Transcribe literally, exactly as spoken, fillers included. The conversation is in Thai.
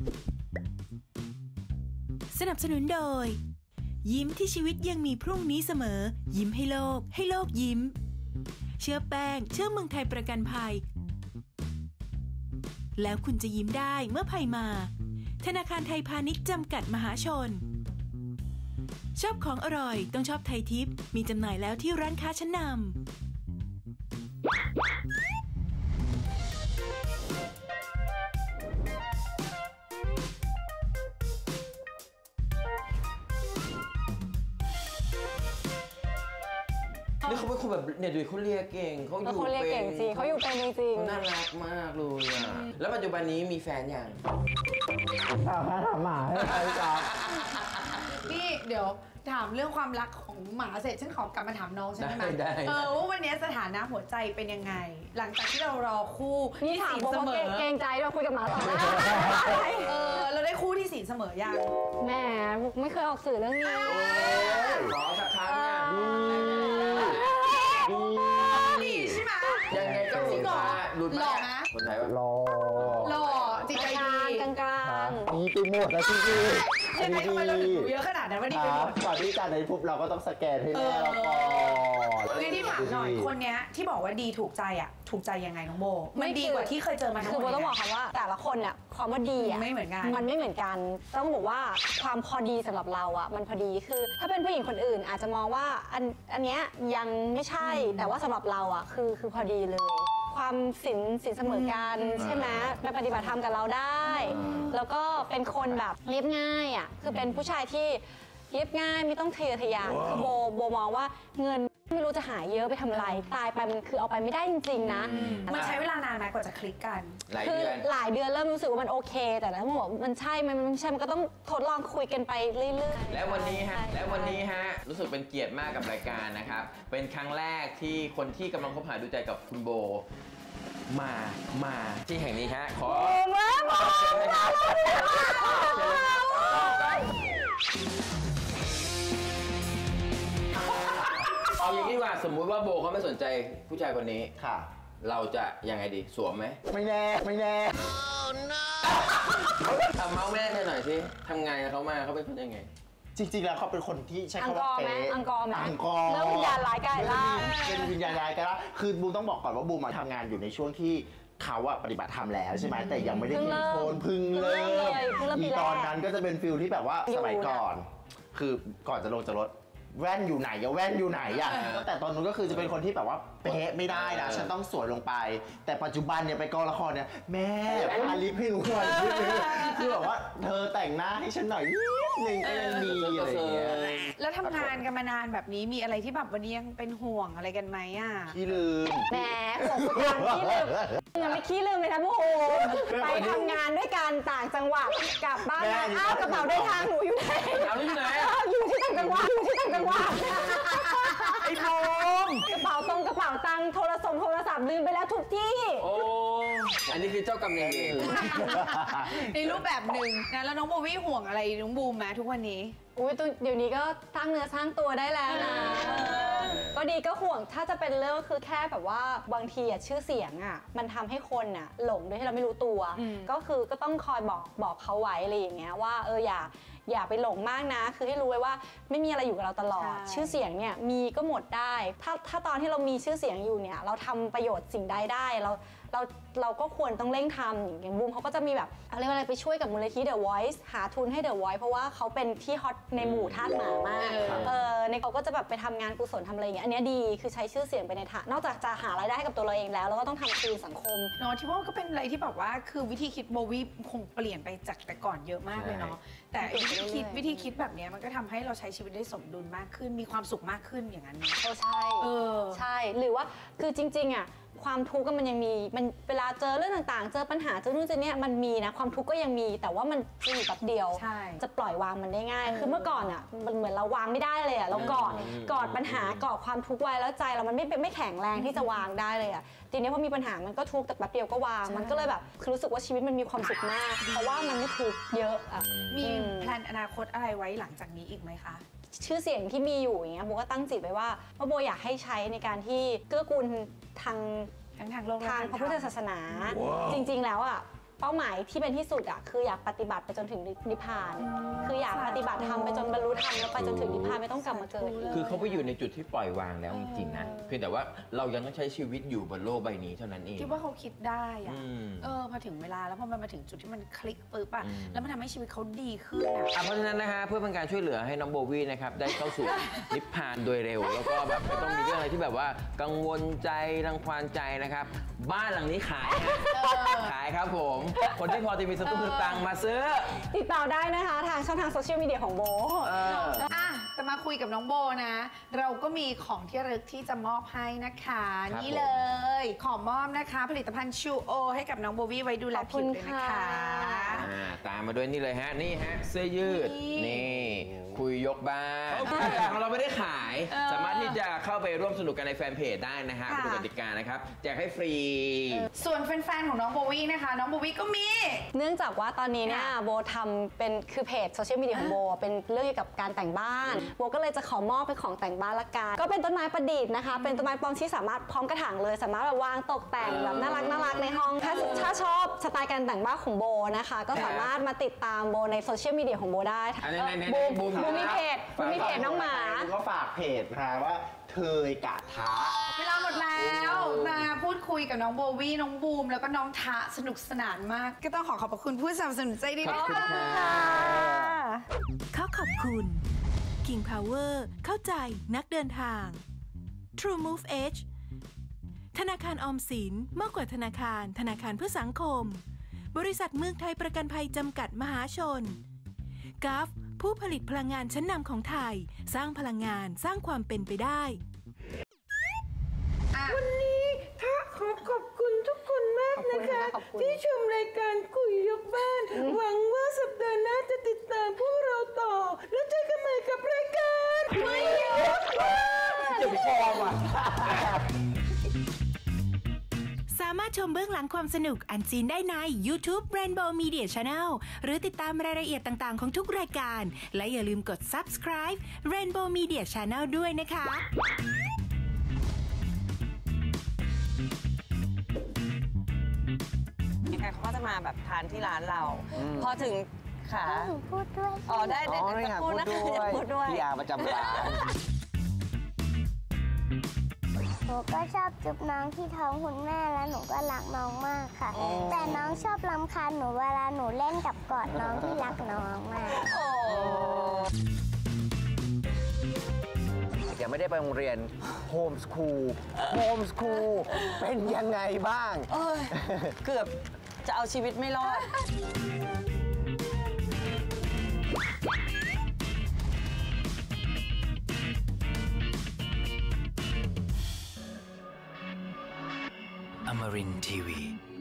สนับสนุนโดยยิ้มที่ชีวิตยังมีพรุ่งนี้เสมอยิ้มให้โลกให้โลกยิ้มเชื่อแป้งเชื่อเมืองไทยประกันภัยแล้วคุณจะยิ้มได้เมื่อภัยมาธนาคารไทยพาณิชย์จำกัดมหาชนชอบของอร่อยต้องชอบไทยทิพย์มีจำหน่ายแล้วที่ร้านค้าชั้นนำนี่เขาเป็นคนแบบเนี่ยดูเขาเรียกเก่งเขาอยู่เป็นเก่งจริงเขาอยู่เป็นจริงน่ารักมากเลยอ่ะแล้วปัจจุบันนี้มีแฟนยังถามถามหมาให้ใครจับนี่เดี๋ยวถามเรื่องความรักของหมาเสร็จฉันขอกลับมาถามน้องใช่ไหมได้เออว่าวันนี้สถานะหัวใจเป็นยังไงหลังจากที่เรารอคู่ที่สีเสมอเกรงใจเราคุยกับหมาต่อได้เออเราได้คู่ที่สีเสมอยังแม่ไม่เคยออกสื่อเรื่องนี้ขอสักครั้งเนี่ยดูดีใช่ไหมยังไงก็สีฟ้าหลุดหล่อไหมคนไทยว่าหล่อหล่อจริงใจดีกลางกลางนี่ไปหมดแล้วที่นี่ใช่ไหมทำไมเราถึงรู้เยอะขนาดนั้นว่าดีไปหมดก่อนที่จะในปุ๊บเราก็ต้องสแกนให้แม่เราก่อนนี่ที่ถามหน่อยคนเนี้ยที่บอกว่าดีถูกใจอ่ะถูกใจยังไงน้องโบมันดีกว่าที่เคยเจอมาทั้งหมดคือโบต้องบอกค่ะว่าแต่ละคนเนี่ยความว่าดีอ่ะไม่เหมือนกันมันไม่เหมือนกันต้องบอกว่าความพอดีสำหรับเราอ่ะมันพอดีคือถ้าเป็นผู้หญิงคนอื่นอาจจะมองว่าอันอันเนี้ยยังไม่ใช่แต่ว่าสำหรับเราอ่ะคือคือพอดีเลยความสินสินเสมอกันใช่ไหมไปปฏิบัติธรรมกับเราได้แล้วก็เป็นคนแบบเรียบง่ายอ่ะคือเป็นผู้ชายที่เรียบง่ายไม่ต้องทะเยอทะยานคือโบโบมองว่าเงินไม่รู้จะหาเยอะไปทำอะไรตายไปมันคือเอาไปไม่ได้จริงๆนะมันใช้เวลานานไหมกว่าจะคลิกกันคือหลายเดือนเริ่มรู้สึกว่ามันโอเคแต่แล้วมันบอกมันใช่มันไม่ใช่มันก็ต้องทดลองคุยกันไปเรื่อยๆแล้ววันนี้ฮะแล้ววันนี้ฮะรู้สึกเป็นเกียรติมากกับรายการนะครับเป็นครั้งแรกที่คนที่กำลังคบหาดูใจกับคุณโบมามาที่แห่งนี้ฮะขอมามาเอาอย่างนี้ว่าสมมุติว่าโบเขาไม่สนใจผู้ชายคนนี้ค่ะเราจะยังไงดีสวมไหมไม่แน่ไม่แน่ทำเมาส์แม่หน่อยสิทำไงเขามาเขาเป็นคนยังไงจริงๆแล้วเขาเป็นคนที่ใช้คำว่าเป๊ะอังกอร์ไหมอังกอร์แล้ววิญญาณร้ายกายล่างเป็นวิญญาณร้ายกายล่างคือบูมต้องบอกก่อนว่าบูมมาทำงานอยู่ในช่วงที่เขาอะปฏิบัติธรรมแล้วใช่ไหมแต่ยังไม่ได้เข้มข้นพึ่งเริ่มอีตอนนั้นก็จะเป็นฟิลที่แบบว่าสมัยก่อนคือก่อนจะลงจากรถแว่นอยู่ไหนอะแว่นอยู่ไหนอะแต่ตอนนู้นก็คือจะเป็นคนที่แบบว่าเป๊ะไม่ได้นะฉันต้องสวยลงไปแต่ปัจจุบันเนี่ยไปกองละครเนี่ยแม่พาลิปให้หนูหน่อยคือแบบว่าเธอแต่งหน้าให้ฉันหน่อยนิดนึงก็ยังดีอะไรอย่างเงี้ยแล้วทำงานกันมานานแบบนี้มีอะไรที่แบบวันนี้ยังเป็นห่วงอะไรกันไหมอ่ะขี้ลืมแหมของคุณยังขี้ลืมยังไม่ขี้ลืมเลยนะโบไปทำงานด้วยกันต่างจังหวัดกลับบ้านอ้าวกระเป๋าเดินทางหนูอยู่ไหนเอาที่ไหนอยู่ที่ต่างจังหวัดอยู่ที่ต่างจังหวัดไอ้โบมกระเป๋าตรงกระเป๋าตังค์โทรศัพท์โทรศัพท์ลืมไปแล้วทุกที่โอ้อันนี้คือเจ้ากรรมนายเวรในรูปแบบหนึ่งนะแล้วน้องโบวี่ห่วงอะไรน้องบูมไหมทุกวันนี้อุ้ยตัวเดี๋ยวนี้ก็สร้างเนื้อสร้างตัวได้แล้วนะก็ดีก็ห่วงถ้าจะเป็นเรื่องก็คือแค่แบบว่าบางทีอ่ะชื่อเสียงอ่ะมันทำให้คนอ่ะหลงโดยที่เราไม่รู้ตัวก็คือก็ต้องคอยบอกบอกเขาไว้อะไรอย่างเงี้ยว่าเอออย่าอย่าไปหลงมากนะคือให้รู้ไว้ว่าไม่มีอะไรอยู่กับเราตลอดชื่อเสียงเนี่ยมีก็หมดได้ถ้าถ้าตอนที่เรามีชื่อเสียงอยู่เนี่ยเราทำประโยชน์สิ่งใดได้เราเราเราก็ควรต้องเร่งทำอย่างบูมเขาก็จะมีแบบอะไรอะไรไปช่วยกับมูลนิธิ The Voice หาทุนให้ The Voice เพราะว่าเขาเป็นที่ฮอตในหมู่ทาสหมามากเออในเขาก็จะแบบไปทำงานกุศลทำอะไรอย่างเงี้ยอันนี้ดีคือใช้ชื่อเสียงไปในทางนอกจากจะหารายได้ให้กับตัวเราเองแล้วเราก็ต้องทำคืนสังคมเนาะที่ว่าก็เป็นอะไรที่แบบว่าคือวิธีคิดโบวี่คงเปลี่ยนไปจากแต่ก่อนเยอะมากเลยเนาะแต่วิธีคิดวิธีคิดแบบนี้มันก็ทำให้เราใช้ชีวิตได้สมดุลมากขึ้นมีความสุขมากขึ้นอย่างนั้นเออใช่เออใช่หรือว่าคือจริงๆอ่ะความทุกข์ก็มันยังมีมันเวลาเจอเรื่องต่างๆเจอปัญหาเจอนู่นเจอเนี่ยมันมีนะความทุกข์ก็ยังมีแต่ว่ามันจะอยู่แบบเดียวจะปล่อยวางมันได้ง่ายคือเมื่อก่อนอ่ะมันเหมือนเราวางไม่ได้เลยอ่ะเรากอดกอดปัญหากอดความทุกข์ไว้แล้วใจเรามันไม่ไม่แข็งแรงที่จะวางได้เลยอ่ะทีนี้พอมีปัญหามันก็ทุกข์แต่แป๊บเดียวก็วางมันก็เลยแบบคือรู้สึกว่าชีวิตมันมีความสุขมากเพราะว่ามันไม่ทุกข์เยอะอ่ะมีแพลนอนาคตอะไรไว้หลังจากนี้อีกไหมคะชื่อเสียงที่มีอยู่อย่างเงี้ยโบก็ตั้งจิตไว้ว่าว่าโบอยากให้ใช้ในการที่เกื้อกูลทางทั้งทางโลกทางพระพุทธศาสนาจริงๆแล้วอ่ะเป้าหมายที่เป็นที่สุดอ่ะคืออยากปฏิบัติไปจนถึงนิพพานคืออยากปฏิบัติธรรมไปจนบรรลุธรรมแล้วไปจนถึงนิพพานไม่ต้องกลับมาเกิดอีกคือเขาไปอยู่ในจุดที่ปล่อยวางแล้วจริงๆนะเพียงแต่ว่าเรายังต้องใช้ชีวิตอยู่บนโลกใบนี้เท่านั้นเองคิดว่าเขาคิดได้อะอืมเออพอถึงเวลาแล้วพอมันมาถึงจุดที่มันคลิกปุ๊บอะอืมแล้วมันทำให้ชีวิตเขาดีขึ้นอะอ่ะเพราะฉะนั้นนะฮะเพื่อเป็นการช่วยเหลือให้น้องโบวี่นะครับได้เข้าสู่ นิพพานโดยเร็ว แล้วก็แบบไม่ต้องมีเรื่องอะไรที่แบบว่ากังวลใจรังควานใจนะครับบ้านหลังนี้ขายฮะขายครับผมคนที่พอจะมีสตุ้งสตังค์มาซื้อติดต่อได้นะคะทางช่องทางโซเชียลมีเดียของโบเอออ่ะแต่มาคุยกับน้องโบนะ เราก็มีของที่ระลึกที่จะมอบให้นะคะครับนี่เลย ขอมอบนะคะ ผลิตภัณฑ์ชูโอให้กับน้องโบวี่ไว้ดูแลผิวเลยนะคะอ่าตามมาด้วยนี่เลยฮะนี่ฮะเสื้อยืดนี่นี่คุยยกบ้านของเราไม่ได้ขาย สามารถที่จะเข้าไปร่วมสนุกกันในแฟนเพจได้นะฮะค่ะเป็นกติกานะครับแจกให้ฟรีส่วนแฟนๆของน้องโบวี่นะคะ น้องโบวี่ก็มีเนื่องจากว่าตอนนี้เนี่ยค่ะโบทำเป็นคือเพจโซเชียลมีเดียของโบเป็นเรื่องเกี่ยวกับการแต่งบ้านโบก็เลยจะขอมอบเป็นของแต่งบ้านละกันก็เป็นต้นไม้ประดิษฐ์นะคะเป็นต้นไม้ปลอมที่สามารถพร้อมกระถางเลยสามารถแบบวางตกแต่งแบบน่ารักน่ารักในห้องถ้าถ้าชอบสไตล์การแต่งบ้านของโบนะคะก็สามารถมาติดตามโบในโซเชียลมีเดียของโบได้อันนี้ในในบูมบูมบูมมีเพจบูมมีเพจน้องหมาก็ฝากเพจนะว่าเธยกะทะเวลาหมดแล้วมาพูดคุยกับน้องโบวี่น้องบูมแล้วก็น้องทะสนุกสนานมาก ก็ต้องขอขอบพระคุณผู้สนับสนุนใจดีขอบคุณค่ะค่ะขอขอบคุณ King Power เข้าใจนักเดินทาง True Move Edge ธนาคารออมสินมากกว่าธนาคารธนาคารเพื่อสังคม บริษัทเมืองไทยประกันภัยจำกัดมหาชน กัฟผู้ผลิตพลังงานชั้นนำของไทย สร้างพลังงานสร้างความเป็นไปได้วันนี้ถ้าขอขอบคุณทุกคนมากนะคะขอบคุณที่ชมรายการคุยยกบ้าน หวังว่าสัปดาห์หน้าจะติดตามพวกเราต่อ แล้วเจอกันใหม่กับรายการคุยยกบ้านจะพอว่ะสามารถชมเบื้องหลังความสนุกอันซีนได้ใน YouTube Rainbow Media Channel หรือติดตามรายละเอียดต่างๆของทุกรายการ และอย่าลืมกด Subscribe Rainbow Media Channel ด้วยนะคะใครเขาก็จะมาแบบทานที่ร้านเรา พอถึงค่ะหนูพูดด้วยอ๋อได้ได้อ๋อได้อยากพูพูดดนะคะด้อยากวยพูดด้วยพี่อาประจำร้านหนูก็ชอบจุ๊บน้องที่ท้องคุณแม่แล้วหนูก็รักน้องมากค่ะ แต่น้องชอบรำคาญหนูเวลาหนูเล่นกับกอดน้องที่รักน้องมากยังไม่ได้ไปโรงเรียนโฮมสคูลโฮมสคูลเป็นยังไงบ้างเอ้ยเกือบจะเอาชีวิตไม่รอด Amarin Tiwi.